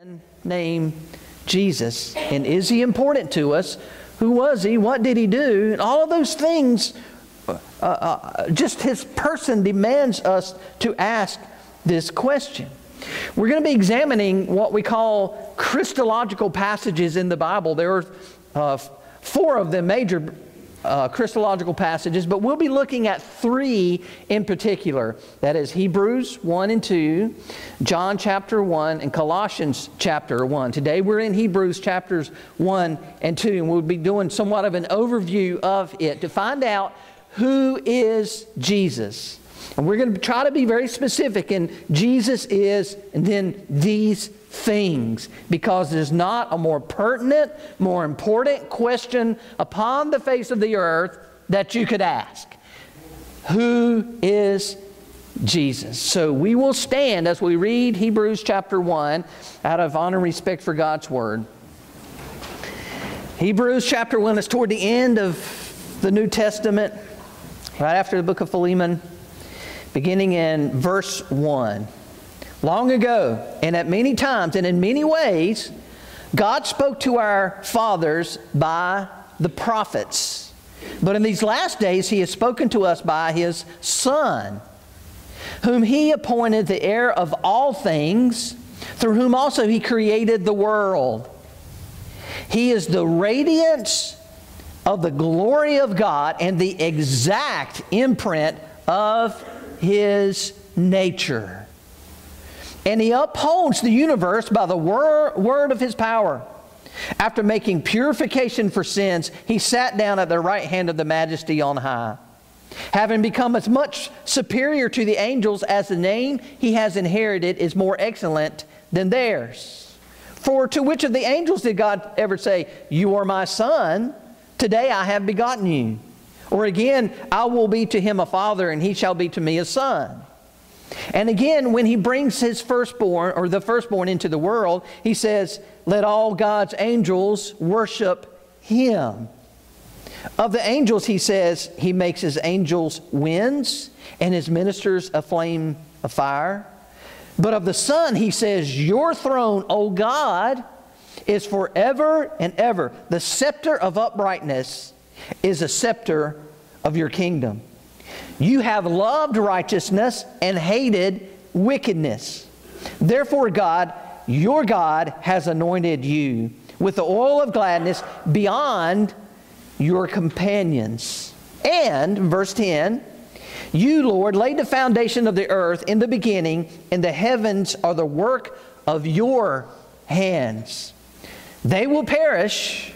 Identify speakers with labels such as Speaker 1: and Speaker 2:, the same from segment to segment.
Speaker 1: named Jesus. And is He important to us? Who was He? What did He do? And all of those things, just His person demands us to ask this question. We're going to be examining what we call Christological passages in the Bible. There are 4 of them, major Christological passages, but we'll be looking at 3 in particular. That is Hebrews 1 and 2, John chapter 1, and Colossians chapter 1. Today we're in Hebrews chapters 1 and 2, and we'll be doing somewhat of an overview of it to find out who is Jesus. And we're going to try to be very specific in Jesus is, and then these things, because there's not a more pertinent, more important question upon the face of the earth that you could ask. Who is Jesus? So we will stand as we read Hebrews chapter 1 out of honor and respect for God's Word. Hebrews chapter 1 is toward the end of the New Testament, right after the book of Philemon, beginning in verse 1. Long ago, and at many times, and in many ways, God spoke to our fathers by the prophets. But in these last days, He has spoken to us by His Son, whom He appointed the heir of all things, through whom also He created the world. He is the radiance of the glory of God and the exact imprint of His nature. And He upholds the universe by the word of His power. After making purification for sins, He sat down at the right hand of the Majesty on high. Having become as much superior to the angels as the name He has inherited is more excellent than theirs. For to which of the angels did God ever say, "You are my Son, today I have begotten you"? Or again, "I will be to him a father, and he shall be to me a son"? And again, when He brings His firstborn, or the firstborn, into the world, He says, "Let all God's angels worship Him." Of the angels, He says, He makes His angels winds and His ministers a flame of fire. But of the Son, He says, "Your throne, O God, is forever and ever. The scepter of uprightness is a scepter of your kingdom. You have loved righteousness and hated wickedness. Therefore God, your God, has anointed you with the oil of gladness beyond your companions." And, verse 10, "You, Lord, laid the foundation of the earth in the beginning, and the heavens are the work of your hands. They will perish,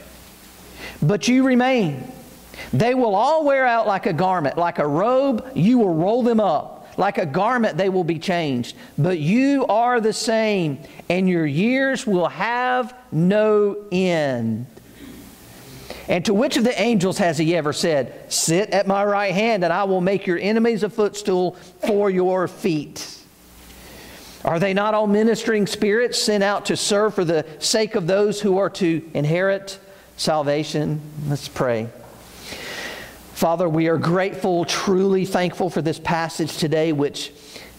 Speaker 1: but you remain. They will all wear out like a garment. Like a robe, you will roll them up. Like a garment, they will be changed. But you are the same, and your years will have no end. And to which of the angels has He ever said, 'Sit at my right hand, and I will make your enemies a footstool for your feet'? Are they not all ministering spirits sent out to serve for the sake of those who are to inherit salvation?" Let's pray. Father, we are grateful, truly thankful for this passage today, which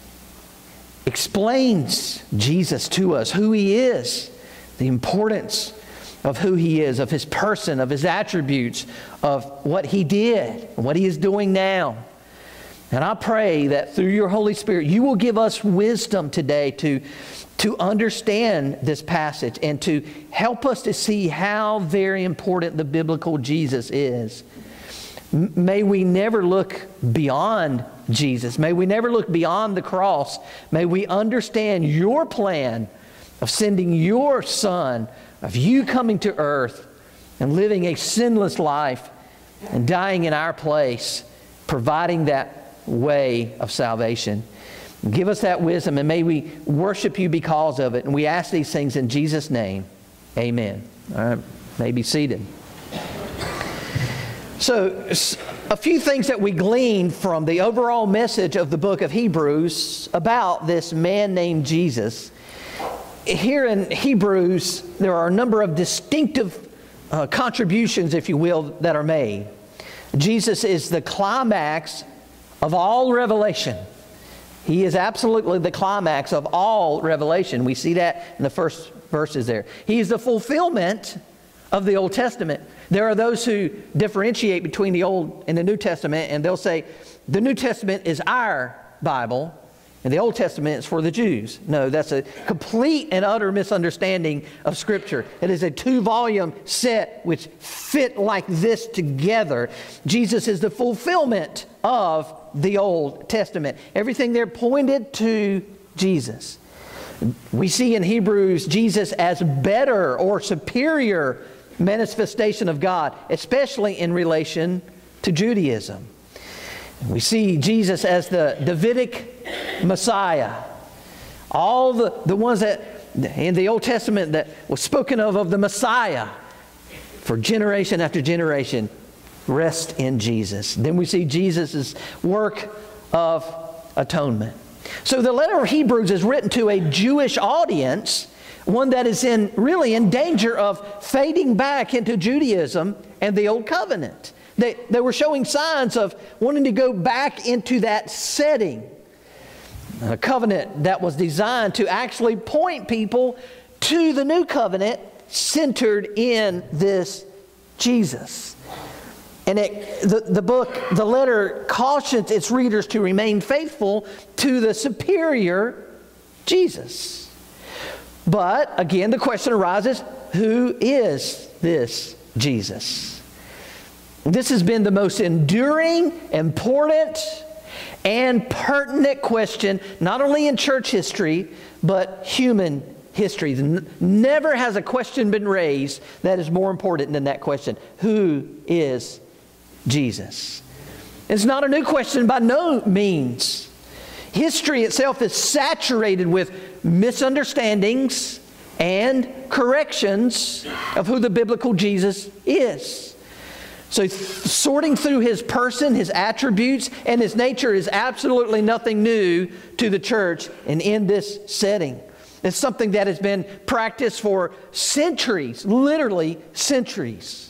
Speaker 1: explains Jesus to us, who He is, the importance of who He is, of His person, of His attributes, of what He did, and what He is doing now. And I pray that through your Holy Spirit, you will give us wisdom today to understand this passage and to help us to see how very important the biblical Jesus is. May we never look beyond Jesus. May we never look beyond the cross. May we understand your plan of sending your Son, of you coming to earth and living a sinless life and dying in our place, providing that way of salvation. Give us that wisdom, and may we worship you because of it. And we ask these things in Jesus' name. Amen. All right, may be seated. So, a few things that we glean from the overall message of the book of Hebrews about this man named Jesus. Here in Hebrews, there are a number of distinctive contributions, if you will, that are made. Jesus is the climax of all revelation. He is absolutely the climax of all revelation. We see that in the first verses there. He is the fulfillment of the Old Testament. There are those who differentiate between the Old and the New Testament, and they'll say the New Testament is our Bible and the Old Testament is for the Jews. No, that's a complete and utter misunderstanding of Scripture. It is a 2-volume set which fit like this together. Jesus is the fulfillment of the Old Testament. Everything there pointed to Jesus. We see in Hebrews Jesus as better or superior manifestation of God, especially in relation to Judaism. We see Jesus as the Davidic Messiah. All the ones that in the Old Testament that was spoken of the Messiah for generation after generation rest in Jesus. Then we see Jesus' work of atonement. So the letter of Hebrews is written to a Jewish audience, one that is really in danger of fading back into Judaism and the Old Covenant. They were showing signs of wanting to go back into that setting. A covenant that was designed to actually point people to the new covenant centered in this Jesus. And the letter cautions its readers to remain faithful to the superior Jesus. But again, the question arises, who is this Jesus? This has been the most enduring, important, and pertinent question, not only in church history, but human history. Never has a question been raised that is more important than that question. Who is Jesus? It's not a new question by no means. History itself is saturated with misunderstandings and corrections of who the biblical Jesus is. So sorting through His person, His attributes, and His nature is absolutely nothing new to the church and in this setting. It's something that has been practiced for centuries, literally centuries.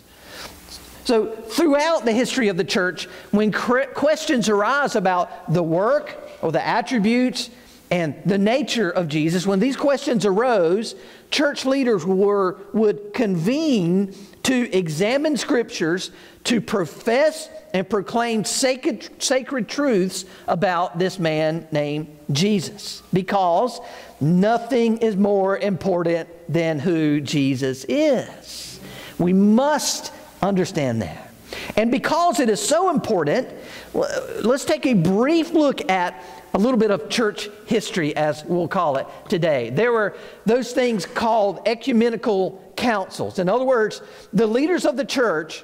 Speaker 1: So throughout the history of the church, when questions arise about the work or the attributes and the nature of Jesus, when these questions arose, church leaders would convene to examine Scriptures, to profess and proclaim sacred truths about this man named Jesus. Because nothing is more important than who Jesus is. We must understand that. And because it is so important, let's take a brief look at a little bit of church history, as we'll call it today. There were those things called ecumenical councils. In other words, the leaders of the church,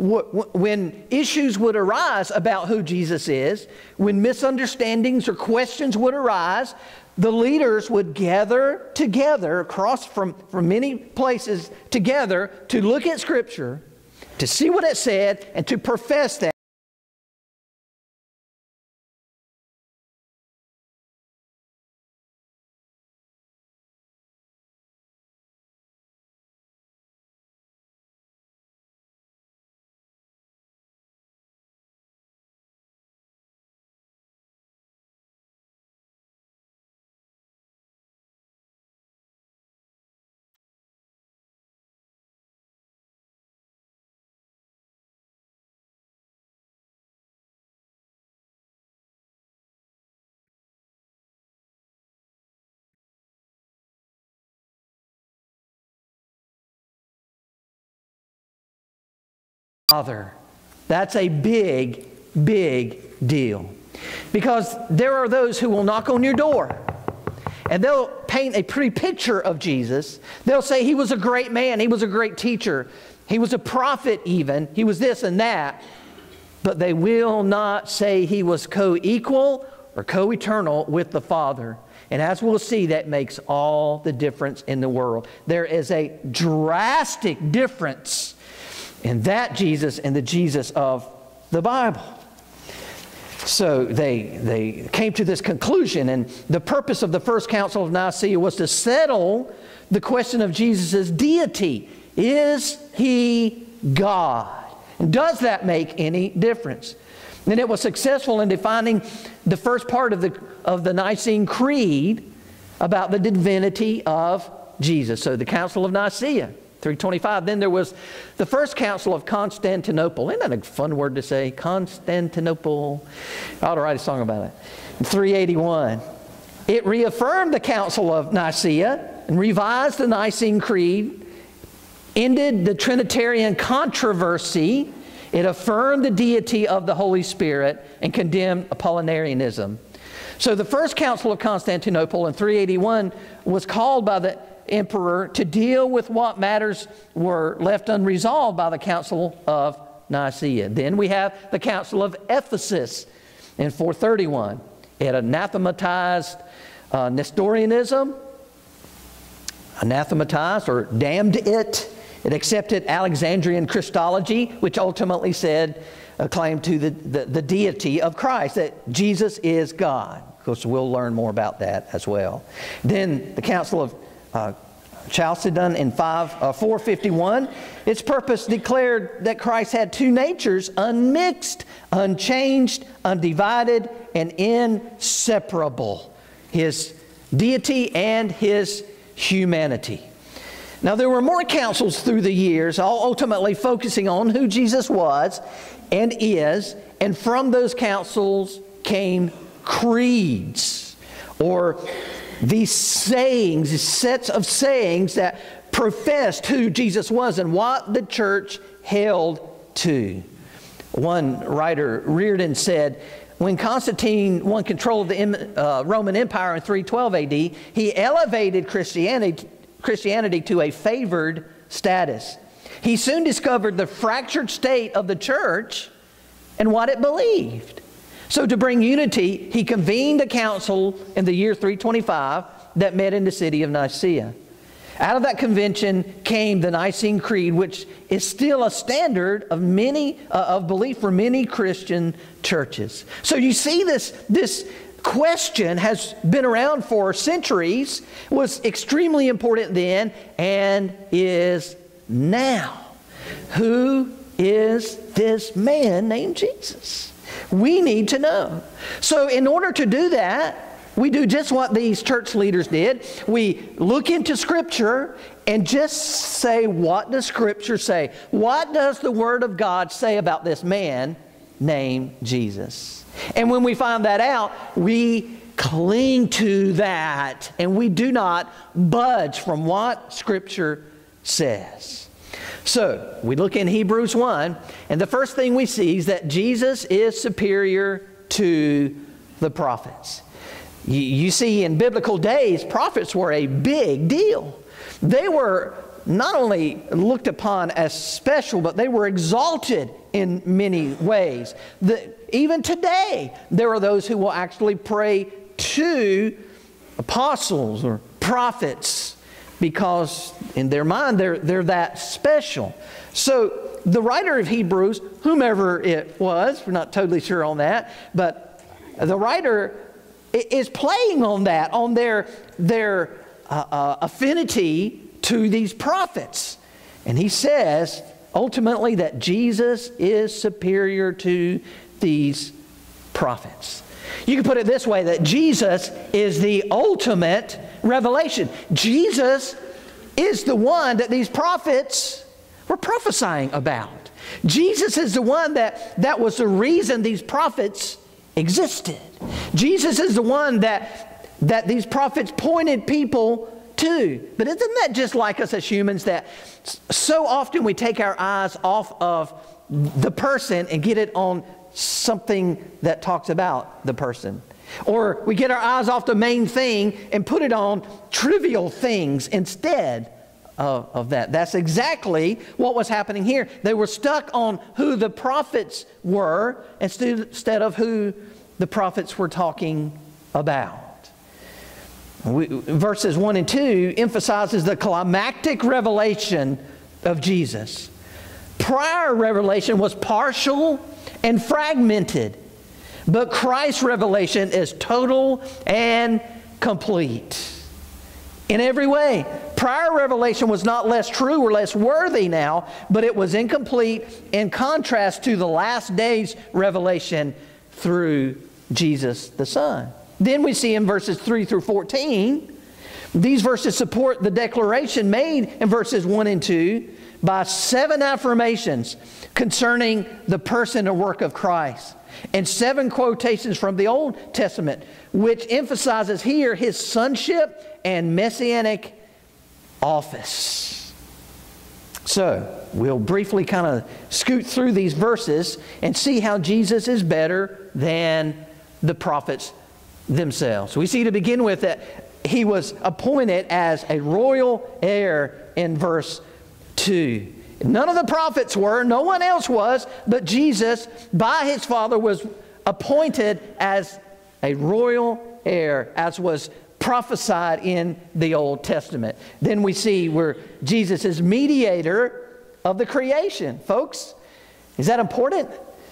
Speaker 1: when issues would arise about who Jesus is, when misunderstandings or questions would arise, the leaders would gather together across from many places together to look at Scripture, to see what it said, and to profess that. Father. That's a big, big deal. Because there are those who will knock on your door and they'll paint a pretty picture of Jesus. They'll say He was a great man, He was a great teacher, He was a prophet even, He was this and that. But they will not say He was co-equal or co-eternal with the Father. And as we'll see, that makes all the difference in the world. There is a drastic difference in that Jesus and the Jesus of the Bible. So they came to this conclusion, and the purpose of the First Council of Nicaea was to settle the question of Jesus' deity. Is He God? And does that make any difference? And it was successful in defining the first part of of the Nicene Creed about the divinity of Jesus. So the Council of Nicaea, 325. Then there was the First Council of Constantinople. Isn't that a fun word to say? Constantinople. I ought to write a song about it. 381. It reaffirmed the Council of Nicaea and revised the Nicene Creed, ended the Trinitarian controversy. It affirmed the deity of the Holy Spirit and condemned Apollinarianism. So the First Council of Constantinople in 381 was called by the emperor to deal with what matters were left unresolved by the Council of Nicaea. Then we have the Council of Ephesus in 431. It anathematized Nestorianism, anathematized or damned it. It accepted Alexandrian Christology, which ultimately claimed to the deity of Christ, that Jesus is God. Of course, we'll learn more about that as well. Then the Council of Chalcedon in 451, its purpose declared that Christ had two natures, unmixed, unchanged, undivided, and inseparable. His deity and His humanity. Now, there were more councils through the years, all ultimately focusing on who Jesus was and is, and from those councils came creeds, or these sayings, these sets of sayings that professed who Jesus was and what the church held to. One writer, Reardon, said, when Constantine won control of the Roman Empire in 312 AD, he elevated Christianity to a favored status. He soon discovered the fractured state of the church and what it believed. So to bring unity, he convened a council in the year 325 that met in the city of Nicaea. Out of that convention came the Nicene Creed, which is still a standard of belief for many Christian churches. So you see this question has been around for centuries, was extremely important then, and is now. Who is this man named Jesus? We need to know. So in order to do that, we do just what these church leaders did. We look into Scripture and just say, what does Scripture say? What does the Word of God say about this man named Jesus? And when we find that out, we cling to that, and we do not budge from what Scripture says. So, we look in Hebrews 1, and the first thing we see is that Jesus is superior to the prophets. You see, in biblical days, prophets were a big deal. They were not only looked upon as special, but they were exalted in many ways. Even today, there are those who will actually pray to apostles or prophets because in their mind they're that special. So the writer of Hebrews, whomever it was, we're not totally sure on that, but the writer is playing on that, on their affinity to these prophets. And he says ultimately that Jesus is superior to these prophets. You can put it this way, that Jesus is the ultimate revelation. Jesus is the one that these prophets were prophesying about. Jesus is the one that was the reason these prophets existed. Jesus is the one that these prophets pointed people to. But isn't that just like us as humans, that so often we take our eyes off of the person and get it on something that talks about the person? Or we get our eyes off the main thing and put it on trivial things instead of that. That's exactly what was happening here. They were stuck on who the prophets were instead of who the prophets were talking about. Verses 1 and 2 emphasizes the climactic revelation of Jesus. Prior revelation was partial and fragmented, but Christ's revelation is total and complete. In every way, prior revelation was not less true or less worthy now, but it was incomplete in contrast to the last days revelation through Jesus the Son. Then we see in verses 3 through 14, these verses support the declaration made in verses 1 and 2 by 7 affirmations concerning the person and work of Christ, and 7 quotations from the Old Testament, which emphasizes here his sonship and messianic office. So, we'll briefly kind of scoot through these verses and see how Jesus is better than the prophets themselves. We see to begin with that he was appointed as a royal heir in verse 2. None of the prophets were, no one else was, but Jesus, by his Father, was appointed as a royal heir, as was prophesied in the Old Testament. Then we see where Jesus is mediator of the creation. Folks, is that important?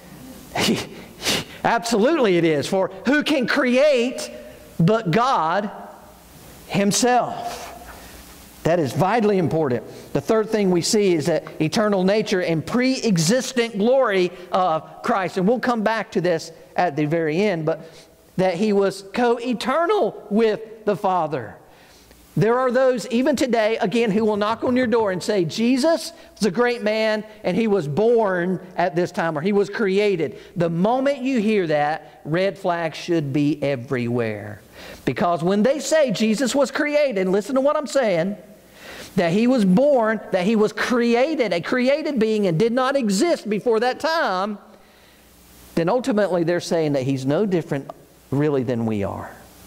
Speaker 1: Absolutely it is. For who can create but God himself? That is vitally important. The third thing we see is that eternal nature and pre-existent glory of Christ. And we'll come back to this at the very end, but that he was co-eternal with the Father. There are those, even today, again, who will knock on your door and say, Jesus was a great man and he was born at this time, or he was created. The moment you hear that, red flags should be everywhere. Because when they say Jesus was created, listen to what I'm saying, that he was born, that he was created, a created being and did not exist before that time, then ultimately they're saying that he's no different really than we are.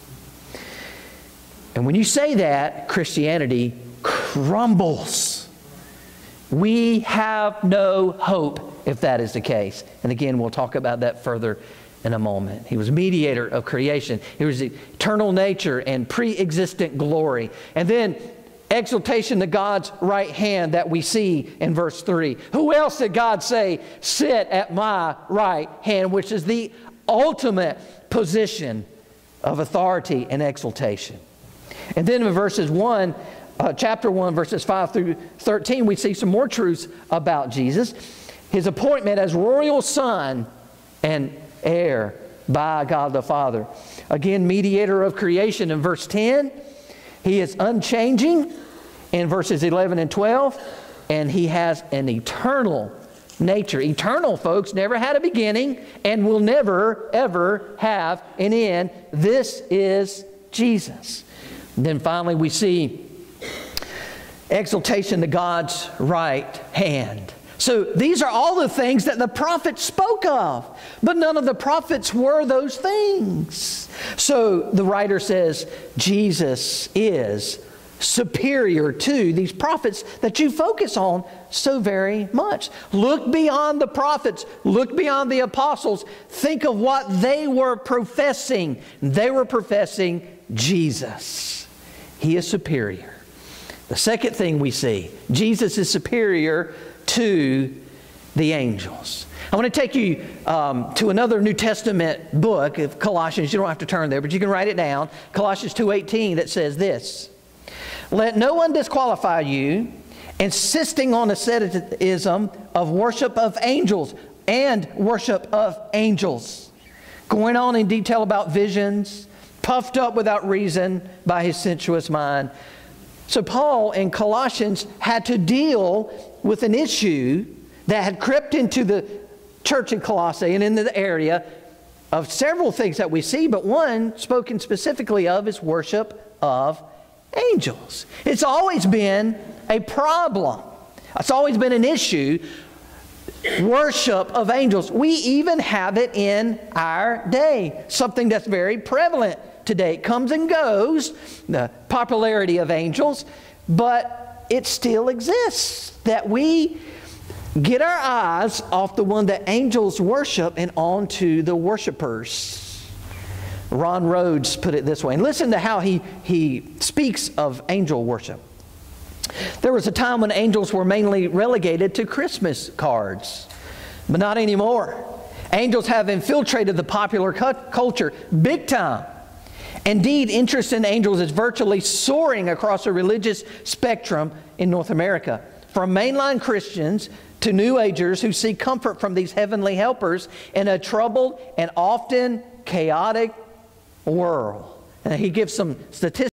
Speaker 1: And when you say that, Christianity crumbles. We have no hope if that is the case. And again, we'll talk about that further in a moment. He was mediator of creation. He was eternal nature and pre-existent glory. And then exaltation to God's right hand that we see in verse 3. Who else did God say, sit at my right hand, which is the ultimate position of authority and exaltation. And then in verses 1, chapter 1, verses 5 through 13, we see some more truths about Jesus. His appointment as royal son and heir by God the Father. Again, mediator of creation in verse 10. He is unchanging in verses 11 and 12. And he has an eternal nature. Eternal, folks, never had a beginning and will never, ever have an end. This is Jesus. And then finally we see exaltation to God's right hand. So these are all the things that the prophets spoke of. But none of the prophets were those things. So the writer says Jesus is superior to these prophets that you focus on so very much. Look beyond the prophets. Look beyond the apostles. Think of what they were professing. They were professing Jesus. He is superior. The second thing we see, Jesus is superior to the angels. I want to take you to another New Testament book of Colossians. You don't have to turn there, but you can write it down. Colossians 2:18 that says this. Let no one disqualify you, insisting on asceticism of worship of angels and worship of angels. Going on in detail about visions, puffed up without reason by his sensuous mind. So Paul in Colossians had to deal with an issue that had crept into the church in Colossae and in the area of several things that we see, but one spoken specifically of is worship of angels. It's always been a problem. It's always been an issue. Worship of angels. We even have it in our day. Something that's very prevalent today. It comes and goes, the popularity of angels, but it still exists. That we get our eyes off the one that angels worship and onto the worshipers. Ron Rhodes put it this way, and listen to how he speaks of angel worship. There was a time when angels were mainly relegated to Christmas cards, but not anymore. Angels have infiltrated the popular culture big time. Indeed, interest in angels is virtually soaring across the religious spectrum in North America. From mainline Christians to New Agers who seek comfort from these heavenly helpers in a troubled and often chaotic world. And he gives some statistics.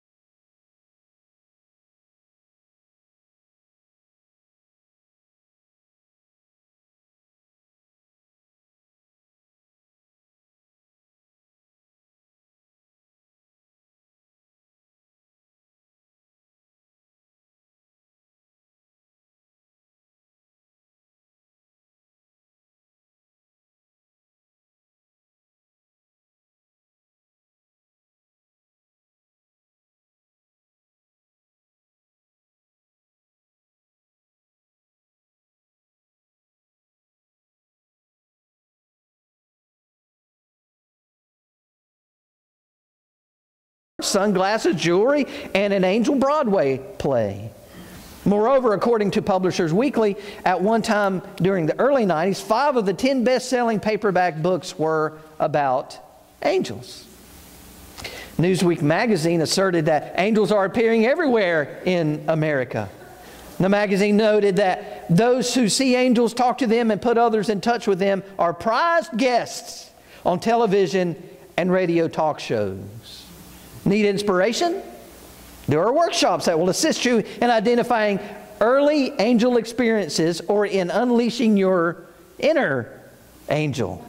Speaker 1: Sunglasses, jewelry, and an Angel Broadway play. Moreover, according to Publishers Weekly, at one time during the early 90s, 5 of the 10 best-selling paperback books were about angels. Newsweek magazine asserted that angels are appearing everywhere in America. The magazine noted that those who see angels, talk to them, and put others in touch with them are prized guests on television and radio talk shows. Need inspiration? There are workshops that will assist you in identifying early angel experiences or in unleashing your inner angel.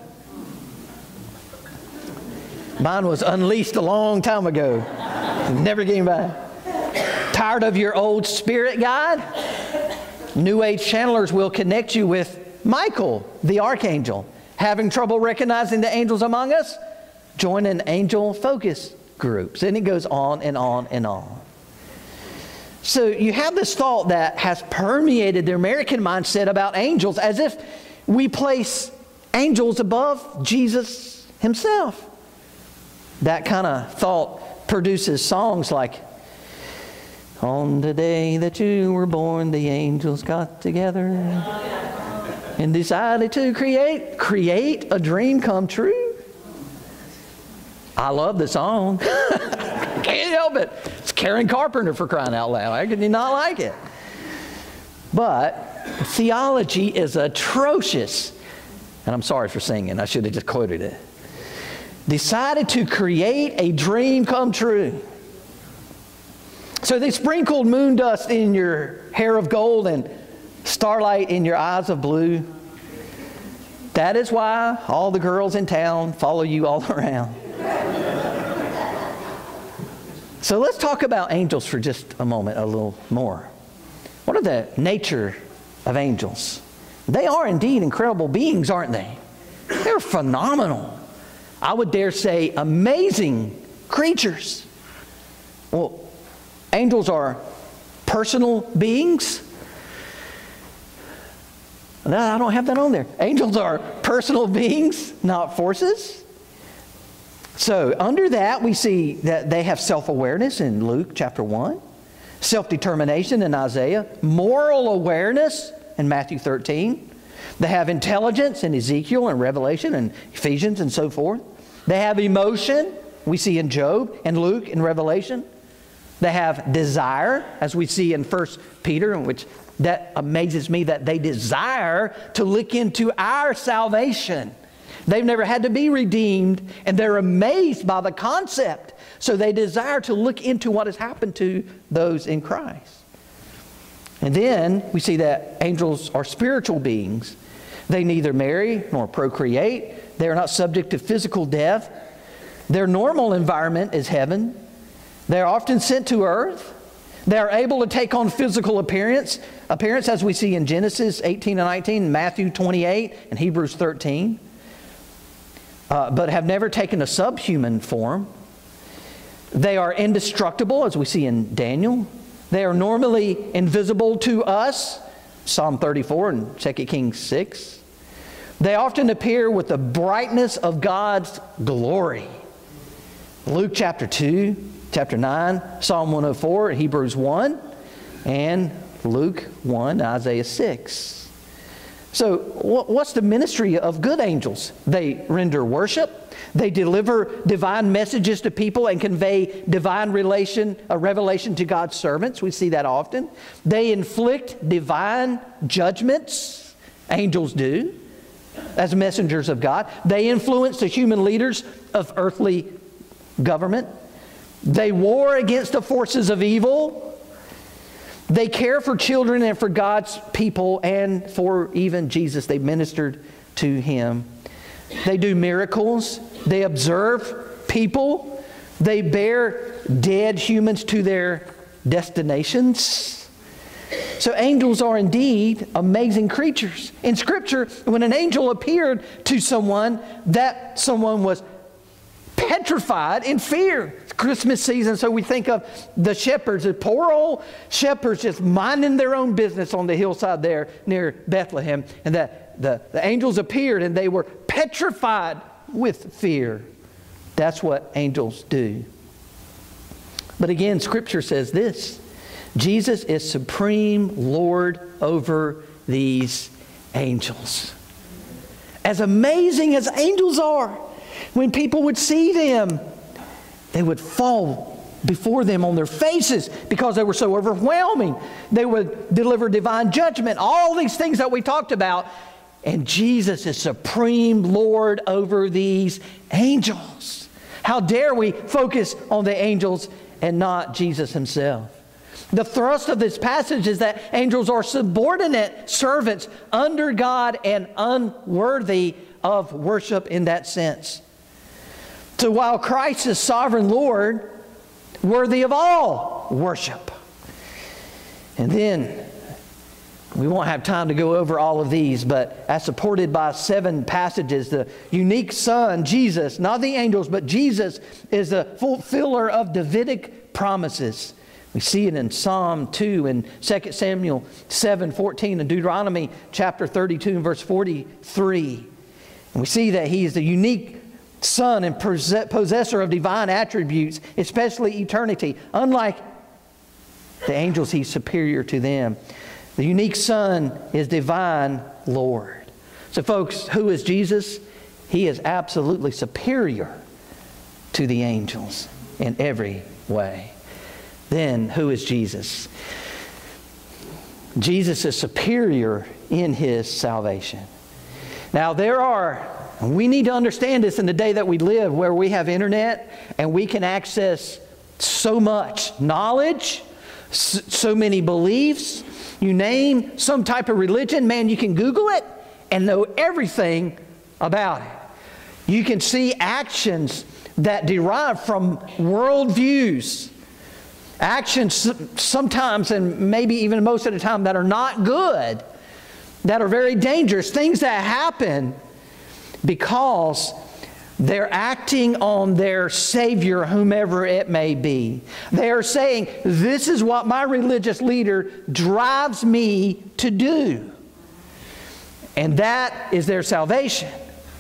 Speaker 1: Mine was unleashed a long time ago. Never came back. Tired of your old spirit guide? New Age channelers will connect you with Michael, the Archangel. Having trouble recognizing the angels among us? Join an angel focus groups. And it goes on and on and on. So you have this thought that has permeated the American mindset about angels, as if we place angels above Jesus himself. That kind of thought produces songs like, "On the day that you were born, the angels got together and decided to create a dream come true." I love the song. Can't help it. It's Karen Carpenter, for crying out loud. How can you not like it? But theology is atrocious. And I'm sorry for singing. I should have just quoted it. Decided to create a dream come true. So they sprinkled moon dust in your hair of gold and starlight in your eyes of blue. That is why all the girls in town follow you all around. So let's talk about angels for just a moment, a little more. What are the nature of angels? They are indeed incredible beings, aren't they? They're phenomenal. I would dare say amazing creatures. Well, angels are personal beings. No, I don't have that on there. Angels are personal beings, not forces. So under that, we see that they have self-awareness in Luke chapter 1, self-determination in Isaiah, moral awareness in Matthew 13. They have intelligence in Ezekiel and Revelation and Ephesians and so forth. They have emotion, we see in Job and Luke and Revelation. They have desire, as we see in 1 Peter, in which that amazes me that they desire to look into our salvation. They've never had to be redeemed, and they're amazed by the concept. So they desire to look into what has happened to those in Christ. And then we see that angels are spiritual beings. They neither marry nor procreate. They are not subject to physical death. Their normal environment is heaven. They are often sent to earth. They are able to take on physical appearance as we see in Genesis 18 and 19, Matthew 28, and Hebrews 13. But have never taken a subhuman form. They are indestructible, as we see in Daniel. They are normally invisible to us, Psalm 34 and 2 Kings 6. They often appear with the brightness of God's glory. Luke chapter 2, chapter 9, Psalm 104, Hebrews 1, and Luke 1, Isaiah 6. So what's the ministry of good angels? They render worship. They deliver divine messages to people and convey divine revelation to God's servants. We see that often. They inflict divine judgments. Angels do, as messengers of God. They influence the human leaders of earthly government. They war against the forces of evil. They care for children and for God's people and for even Jesus. They ministered to Him. They do miracles. They observe people. They bear dead humans to their destinations. So angels are indeed amazing creatures. In Scripture, when an angel appeared to someone, that someone was petrified in fear. It's Christmas season, so we think of the shepherds, the poor old shepherds just minding their own business on the hillside there near Bethlehem. And that the angels appeared and they were petrified with fear. That's what angels do. But again, Scripture says this: Jesus is supreme Lord over these angels. As amazing as angels are, when people would see them, they would fall before them on their faces because they were so overwhelming. They would deliver divine judgment, all these things that we talked about. And Jesus is supreme Lord over these angels. How dare we focus on the angels and not Jesus Himself? The thrust of this passage is that angels are subordinate servants under God and unworthy of worship in that sense. So while Christ is sovereign Lord, worthy of all worship. And then, we won't have time to go over all of these, but as supported by 7 passages, the unique Son, Jesus, not the angels, but Jesus is the fulfiller of Davidic promises. We see it in Psalm 2 and 2 Samuel 7:14 and Deuteronomy chapter 32 and verse 43. And we see that He is the unique Son and possessor of divine attributes, especially eternity. Unlike the angels, He's superior to them. The unique Son is divine Lord. So folks, who is Jesus? He is absolutely superior to the angels in every way. Then, who is Jesus? Jesus is superior in His salvation. Now, we need to understand this in the day that we live, where we have internet and we can access so much knowledge, so many beliefs. You name some type of religion, man, you can Google it and know everything about it. You can see actions that derive from worldviews. Actions sometimes, and maybe even most of the time, that are not good, that are very dangerous, things that happen because they're acting on their Savior, whomever it may be. They are saying, this is what my religious leader drives me to do. And that is their salvation.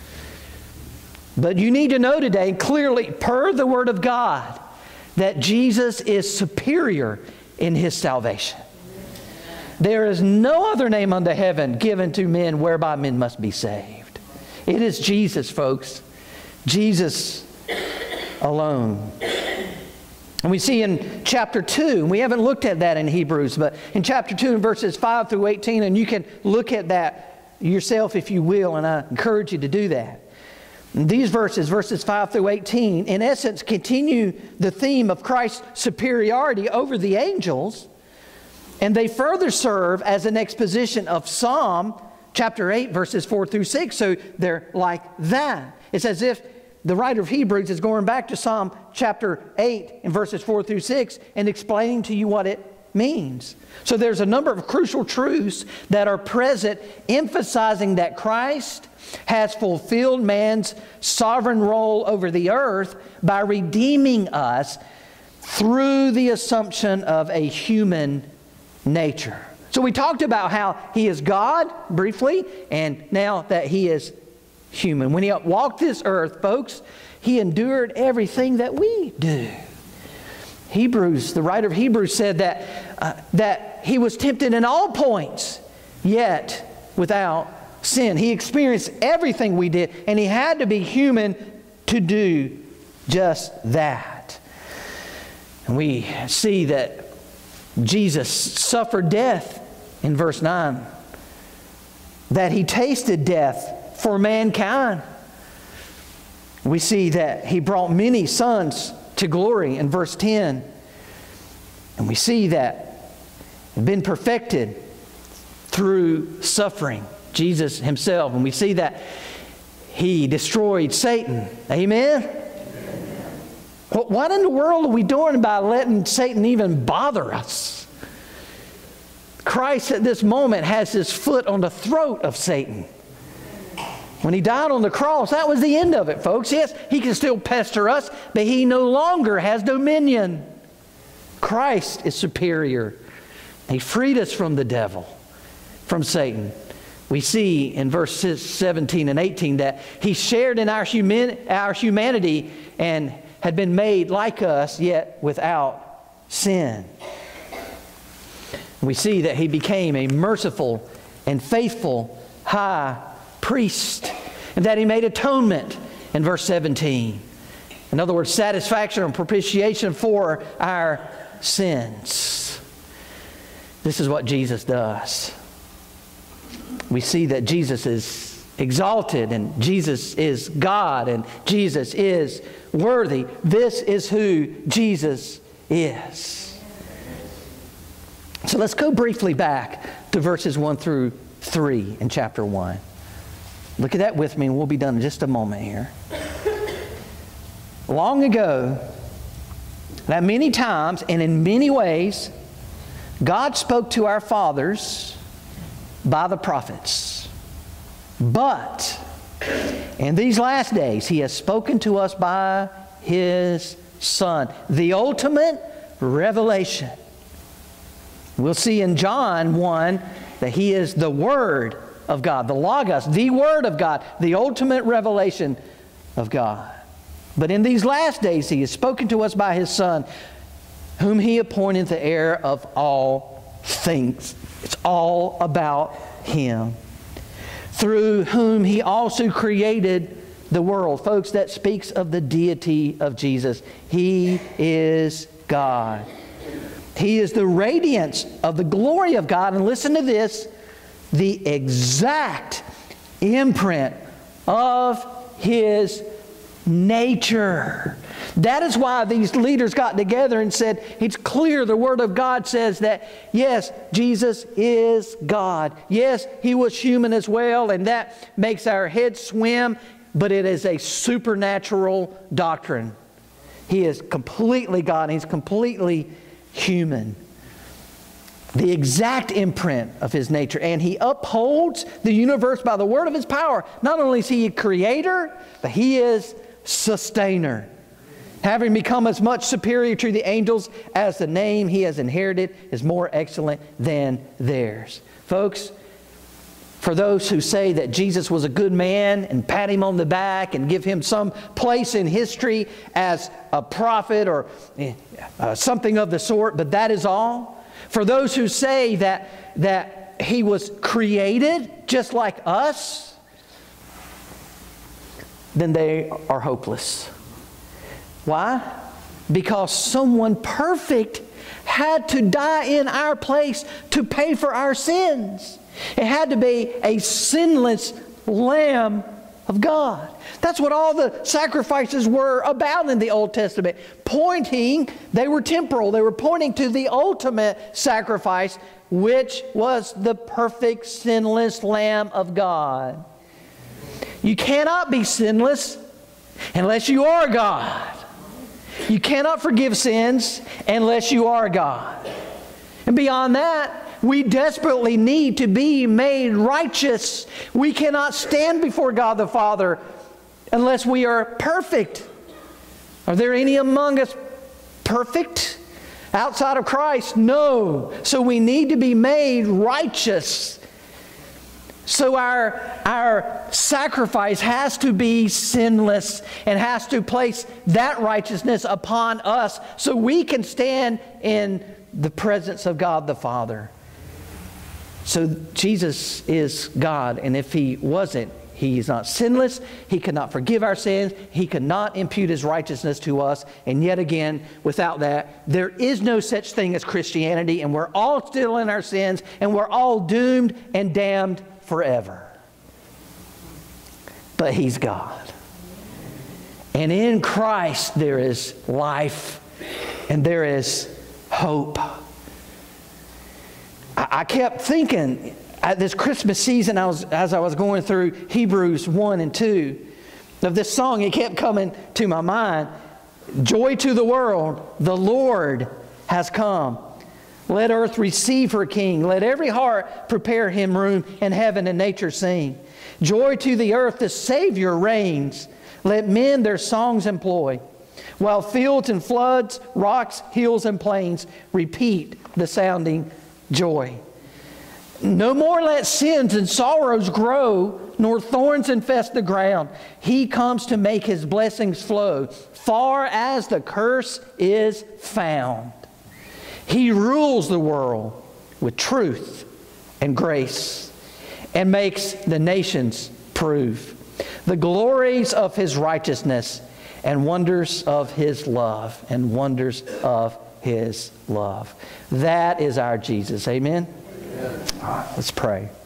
Speaker 1: But you need to know today, clearly, per the Word of God, that Jesus is superior in His salvation. There is no other name under heaven given to men whereby men must be saved. It is Jesus, folks. Jesus alone. And we see in chapter 2, and we haven't looked at that in Hebrews, but in chapter 2 in verses 5 through 18, and you can look at that yourself if you will, and I encourage you to do that. And these verses 5 through 18, in essence, continue the theme of Christ's superiority over the angels, and they further serve as an exposition of Psalm chapter 8, verses 4 through 6. So they're like that. It's as if the writer of Hebrews is going back to Psalm chapter 8 and verses 4 through 6 and explaining to you what it means. So there's a number of crucial truths that are present, emphasizing that Christ has fulfilled man's sovereign role over the earth by redeeming us through the assumption of a human nature. So we talked about how He is God briefly, and now that He is human. When He walked this earth, folks, He endured everything that we do. The writer of Hebrews said that He was tempted in all points, yet without sin. He experienced everything we did, and He had to be human to do just that. And we see that Jesus suffered death in verse 9, that He tasted death for mankind. We see that He brought many sons to glory in verse 10. And we see that He's been perfected through suffering, Jesus Himself. And we see that He destroyed Satan. Amen? What in the world are we doing by letting Satan even bother us? Christ at this moment has His foot on the throat of Satan. When He died on the cross, that was the end of it, folks. Yes, He can still pester us, but He no longer has dominion. Christ is superior. He freed us from the devil, from Satan. We see in verses 17 and 18 that He shared in our humanity and had been made like us, yet without sin. We see that He became a merciful and faithful high priest, and that He made atonement in verse 17. In other words, satisfaction and propitiation for our sins. This is what Jesus does. We see that Jesus is exalted, and Jesus is God, and Jesus is worthy. This is who Jesus is. So let's go briefly back to verses 1 through 3 in chapter 1. Look at that with me, and we'll be done in just a moment here. Long ago, that many times and in many ways, God spoke to our fathers by the prophets. But in these last days, He has spoken to us by His Son, the ultimate revelation. We'll see in John 1 that He is the Word of God, the Logos, the Word of God, the ultimate revelation of God. But in these last days, He has spoken to us by His Son, whom He appointed the heir of all things. It's all about Him. Through whom He also created the world. Folks, that speaks of the deity of Jesus. He is God. He is the radiance of the glory of God. And listen to this, the exact imprint of His nature. That is why these leaders got together and said, it's clear the Word of God says that, yes, Jesus is God. Yes, He was human as well, and that makes our heads swim, but it is a supernatural doctrine. He is completely God, and He's completely human. The exact imprint of His nature. And He upholds the universe by the word of His power. Not only is He a creator, but He is sustainer. Having become as much superior to the angels as the name He has inherited is more excellent than theirs. Folks, for those who say that Jesus was a good man and pat Him on the back and give Him some place in history as a prophet or something of the sort, but that is all. For those who say that He was created just like us, then they are hopeless. Why? Because someone perfect had to die in our place to pay for our sins. It had to be a sinless Lamb of God. That's what all the sacrifices were about in the Old Testament. They were temporal. They were pointing to the ultimate sacrifice, which was the perfect, sinless Lamb of God. You cannot be sinless unless you are God. You cannot forgive sins unless you are God. And beyond that, we desperately need to be made righteous. We cannot stand before God the Father unless we are perfect. Are there any among us perfect outside of Christ? No. So we need to be made righteous. So our sacrifice has to be sinless and has to place that righteousness upon us so we can stand in the presence of God the Father. So Jesus is God, and if He wasn't, He is not sinless. He could not forgive our sins. He could not impute His righteousness to us. And yet again, without that, there is no such thing as Christianity, and we're all still in our sins, and we're all doomed and damned forever. But He's God. And in Christ there is life and there is hope. I kept thinking at this Christmas season, as I was going through Hebrews 1 and 2, of this song. It kept coming to my mind. Joy to the world, the Lord has come. Let earth receive her King. Let every heart prepare Him room, and heaven and nature sing. Joy to the earth, the Savior reigns. Let men their songs employ, while fields and floods, rocks, hills and plains repeat the sounding joy. No more let sins and sorrows grow, nor thorns infest the ground. He comes to make His blessings flow, far as the curse is found. He rules the world with truth and grace, and makes the nations prove the glories of His righteousness and wonders of His love, and wonders of His love. That is our Jesus. Amen? All right, let's pray.